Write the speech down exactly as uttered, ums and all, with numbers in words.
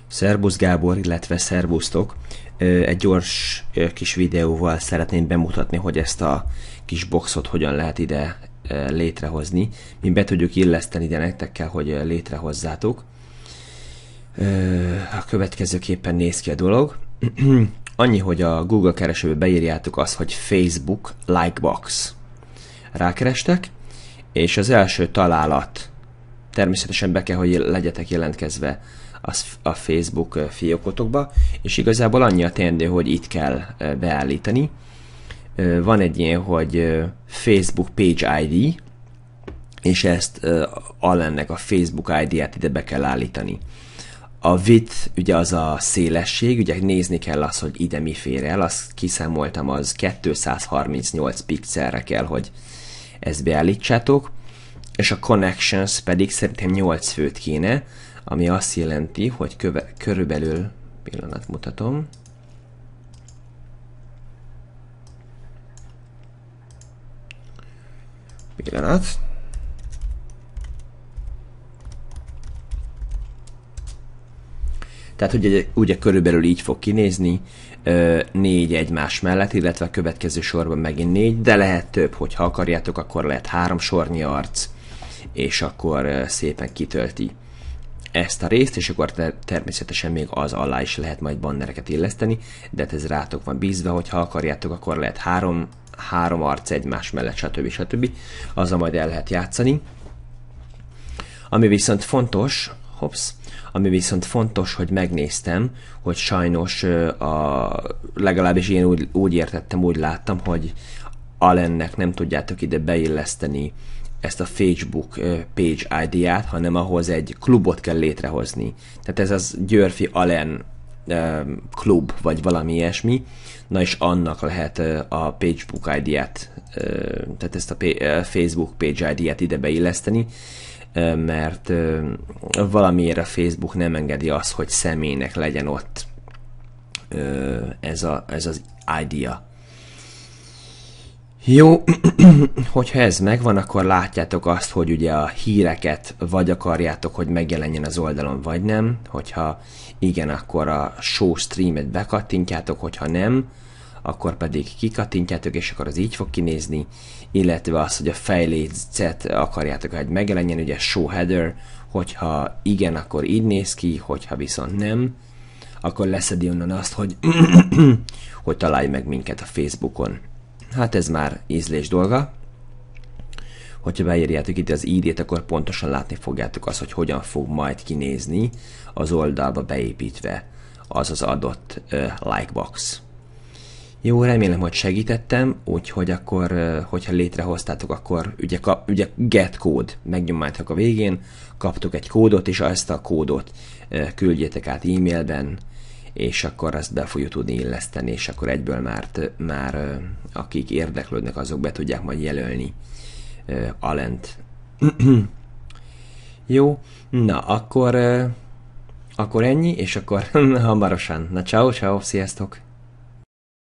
Szerbusz Gábor, illetve szerbusztok! Egy gyors kis videóval szeretném bemutatni, hogy ezt a kis boxot hogyan lehet ide létrehozni. Mi be tudjuk illeszteni ide nektek kell, hogy létrehozzátok. A következőképpen néz ki a dolog. Annyi, hogy a Google keresőbe beírjátok azt, hogy Facebook Likebox. Rákerestek, és az első találat természetesen be kell, hogy legyetek jelentkezve a Facebook fiókotokba, és igazából annyi a teendő, hogy itt kell beállítani. Van egy ilyen, hogy Facebook Page I D, és ezt alennek a Facebook I D-ját ide be kell állítani. A width, ugye az a szélesség, ugye nézni kell azt, hogy ide mi fér el, azt kiszámoltam, az kétszázharmincnyolc pixelre kell, hogy ezt beállítsátok, és a connections pedig szerintem nyolc főt kéne, ami azt jelenti, hogy köve, körülbelül, pillanat mutatom, pillanat, tehát ugye, ugye körülbelül így fog kinézni, négy egymás mellett, illetve a következő sorban megint négy, de lehet több, hogyha akarjátok, akkor lehet három sornyi arc, és akkor szépen kitölti ezt a részt, és akkor ter természetesen még az alá is lehet majd bannereket illeszteni, de ez rátok van bízva, hogy ha akarjátok, akkor lehet három, három arc egymás mellett, stb. stb. Azzal majd el lehet játszani. Ami viszont fontos, hops, ami viszont fontos, hogy megnéztem, hogy sajnos a, legalábbis én úgy, úgy értettem, úgy láttam, hogy alennek nem tudjátok ide beilleszteni ezt a Facebook Page I D-ját, hanem ahhoz egy klubot kell létrehozni. Tehát ez az Györfi Alen klub, vagy valami ilyesmi. Na és annak lehet a Facebook I D-ját, tehát ezt a Facebook Page I D-ját ide beilleszteni, mert valamiért a Facebook nem engedi azt, hogy személynek legyen ott ez, a, ez az I D-ja. Jó, hogyha ez megvan, akkor látjátok azt, hogy ugye a híreket vagy akarjátok, hogy megjelenjen az oldalon, vagy nem. Hogyha igen, akkor a show streamet bekattintjátok, hogyha nem, akkor pedig kikattintjátok, és akkor az így fog kinézni, illetve az, hogy a fejlécet akarjátok, hogy megjelenjen, ugye show header, hogyha igen, akkor így néz ki, hogyha viszont nem, akkor leszedi onnan azt, hogy, hogy találj meg minket a Facebookon. Hát ez már ízlés dolga. Hogyha beírjátok itt az I D-t, akkor pontosan látni fogjátok azt, hogy hogyan fog majd kinézni az oldalba beépítve az az adott uh, likebox. Jó, remélem, hogy segítettem, úgyhogy akkor, uh, hogyha létrehoztátok, akkor ugye, ugye get code, megnyomjátok a végén, kaptok egy kódot, és ezt a kódot uh, küldjétek át e-mailben, és akkor azt be fogjuk tudni illeszteni, és akkor egyből már, már akik érdeklődnek, azok be tudják majd jelölni uh, Alent. Jó, na akkor, uh, akkor ennyi, és akkor hamarosan. Na ciao, ciao, sziasztok!